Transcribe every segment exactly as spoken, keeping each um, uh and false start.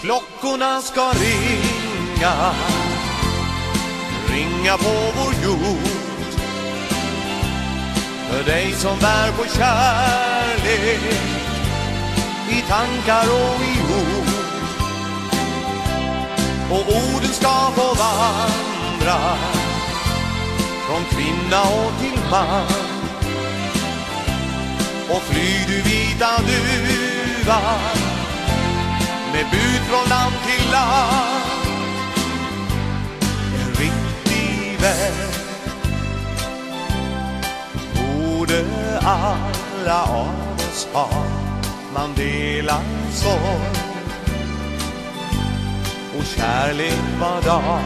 Klockorna ska ringa, ringa på vår jord, för dig som bär på kärlek i tankar och i ord. Och orden ska få vandra från kvinna och till man, och flyg du vita duva med bud från land till land. En riktig vän borde alla av oss ha. Man delar sorg och kärlek var dag.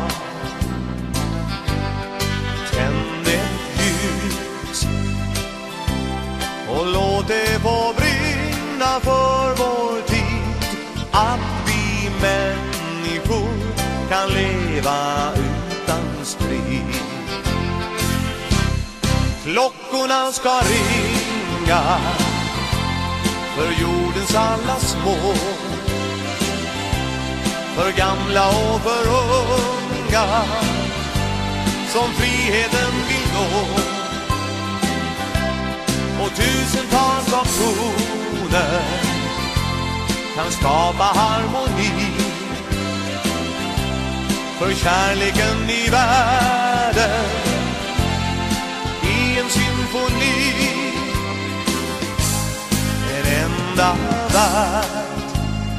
Tänd ett ljus och låt det få brinna för vår tid, att vi människor kan leva utan strid. Klockorna ska ringa för jordens alla små, för gamla och för unga som friheten vill nå. Och tusentals av toner kan skapa harmoni, för kärleken i världen i en symfoni. En enda värld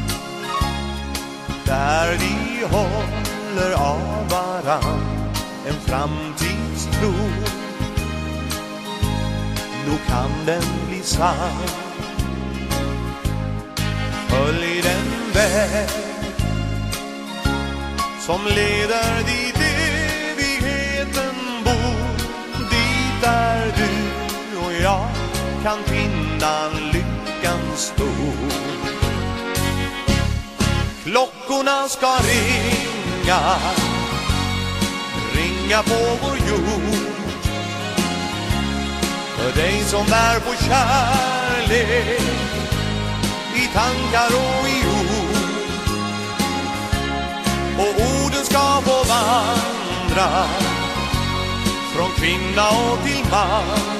där vi håller av varann, en framtidstro. Nog kan den bli sann. Följ den väg som leder dit evigheten bor, dit där du och jag kan finna lyckans stor. Klockorna ska ringa, ringa på vår jord, för dig som bär på kärlek i tankar och i ord. Och orden ska få vandra från kvinna och till man,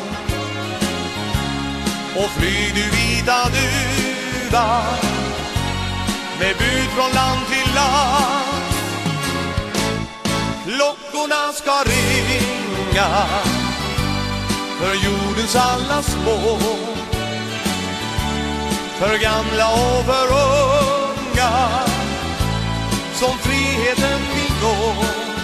och flyg du vita duva med bud från land till land. Klockorna ska ringa för jordens alla små, för gamla och för unga som friheten vill nå.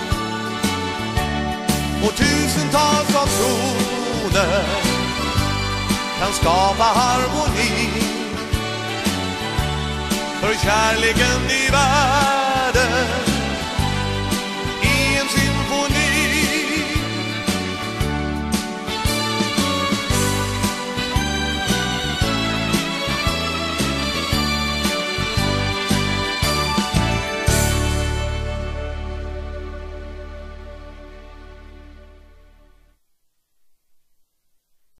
Och tusentals av toner kan skapa harmoni, för kärleken i världen